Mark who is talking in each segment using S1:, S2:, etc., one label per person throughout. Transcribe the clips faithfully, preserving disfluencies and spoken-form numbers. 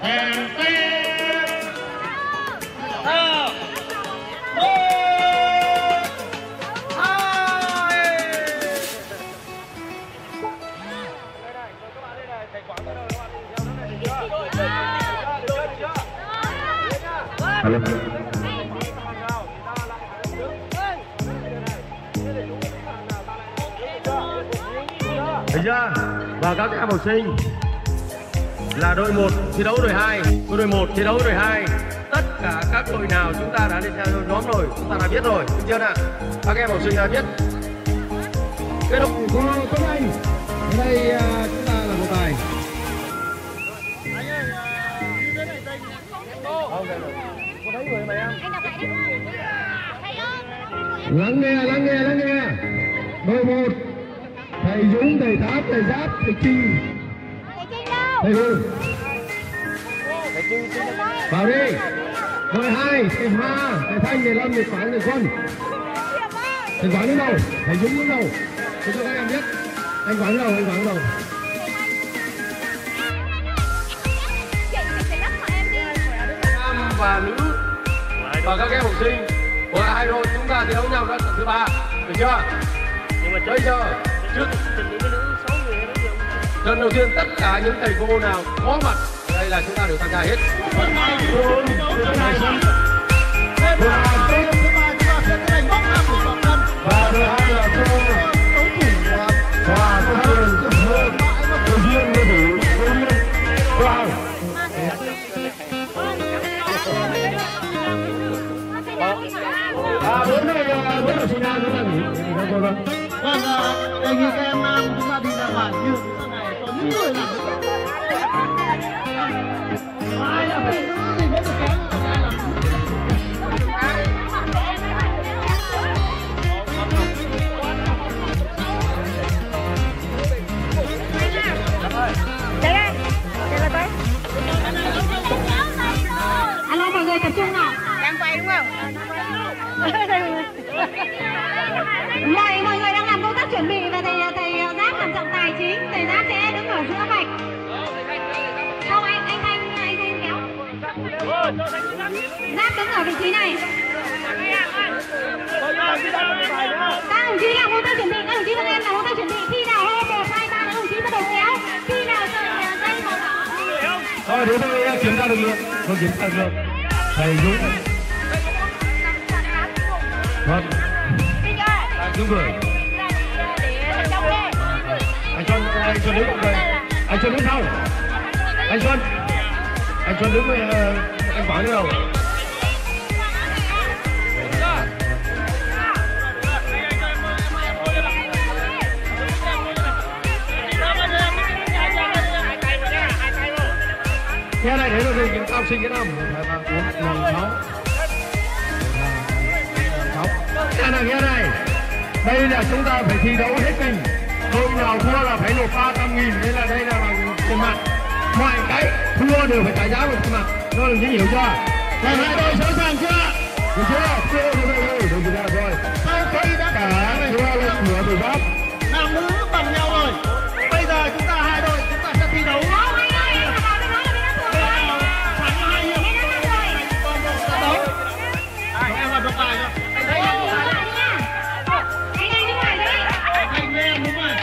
S1: Hèn tiên. Nào. Thấy chưa? Và các em học sinh là đội một thi đấu đội hai, đội một thi đấu đội hai. Tất cả các đội nào chúng ta đã đi theo nhóm rồi, chúng ta đã biết rồi, được chưa nào? Các em học sinh đã biết. Kết thúc của Tuấn Anh. Ở đây uh, chúng ta là một bài. Lắng nghe, lắng nghe, lắng nghe. Đội một, thầy Dũng, thầy Tháp, thầy Giáp, thầy Chi. Thầy Hùng. Vào đi. Đội hai, thầy Hoa, thầy Thanh, thầy Lâm, thầy Quảng, thầy Quân. Thầy Quảng đứng đầu, thầy Dũng đứng đầu. Tôi cho các em biết. Anh Quảng đứng đầu, anh Quảng đứng đầu. Nam và nữ và các em học sinh của hai đội chúng ta thi đấu nhau ra trận thứ ba, được chưa? Nhưng mà chơi chưa? Trước trận đầu tiên tất cả những thầy cô nào có mặt ở đây là chúng ta đều tham gia hết. Và thứ hai là cô và cô Hương, cô Hương, cô Duyên, cô Thủ, cô Duyên, cô Hồng. À, bốn này, bốn học sinh nam chúng ta nghỉ, nghỉ cô thôi. Vâng, đề nghị các em nam chúng ta đi ra ngoài như thế này, có những người làm ai là phải nữ thì mới được kém.
S2: Alo mọi người tập trung nào.
S3: Đang quay đúng không?
S2: Mọi mọi người đang làm công tác chuẩn bị và thầy thầy Giáp làm trọng tài chính, thầy Giáp sẽ đứng ở giữa vạch. Không anh anh anh anh anh kéo. Giáp đứng ở vị trí này. Các đồng chí làm công tác chuẩn bị, các đồng chí các em làm công tác chuẩn bị. Khi nào hô một hai ba các đồng chí bắt đầu kéo. Khi nào dây màu đỏ.
S1: Thôi để tôi kiểm tra lực lượng, tôi kiểm tra lực lượng. Thầy Dũng. Vâng. Đúng rồi. Anh Xuân, anh Xuân đứng rồi. Anh Xuân đứng sau. Anh Xuân. Anh Xuân đứng với anh Quảng đứng đầu. Cái này để tôi đi kiểm sinh cái nào? bốn, sáu. Nghe này, nghe này. Đây là chúng ta phải thi đấu hết mình. Đội nào thua là phải nộp ba trăm nghìn. Nên là đây là bằng tiền mặt. Mọi cái thua đều phải trả giá bằng tiền mặt. Nó đừng hiểu chưa? Là hai đội sẵn sàng chưa? Được chưa? Thua thì đây rồi. Được chưa? Rồi. Sau khi đã cả thua lên cửa từ Giáp. Nam nữ bằng nhau rồi. Bây giờ chúng ta hai đội chúng ta sẽ thi đấu. Em làm được bài chưa? Anh em đúng rồi. Anh em đúng rồi.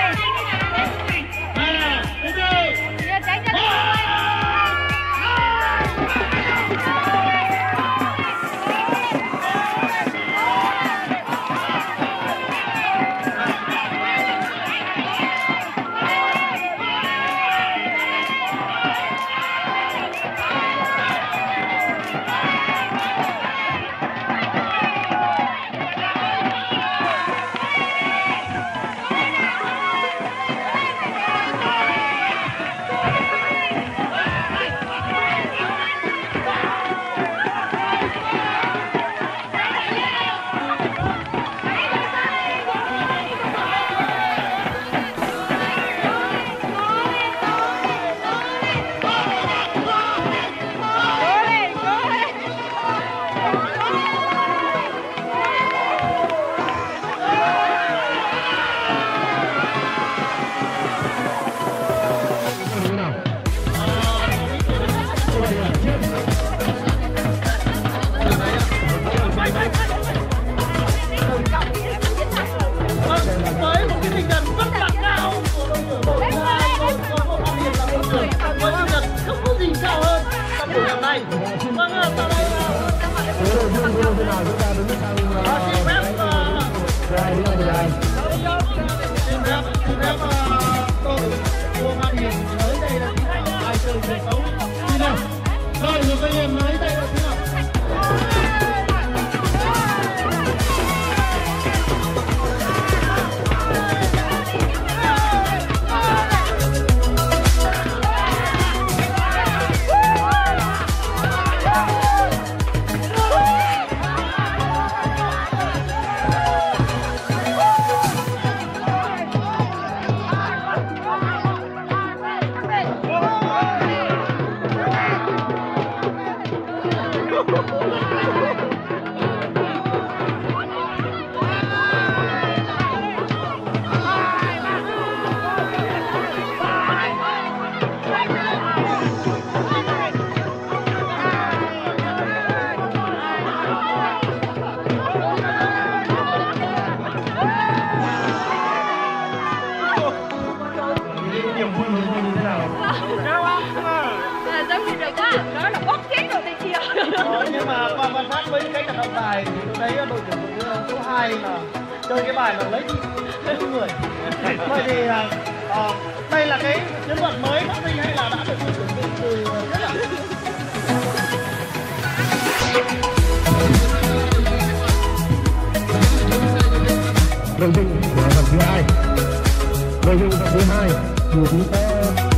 S1: À, đúng rồi. niềm vui của cô như thế nào?
S3: Đâu không? À, giống như được quá, đó là bóp chết rồi thì chiều.
S4: Ờ, nhưng mà qua quan sát với cái trận động tài thì tôi thấy đội tuyển phụ nữ số hai là chơi cái bài mà lấy lấy người. Vậy thì uh, đây là cái chiến thuật mới phát sinh hay là đã được chuẩn bị từ trước ạ?
S1: Nội dung của phần thứ hai, nội dung phần thứ hai thì chúng ta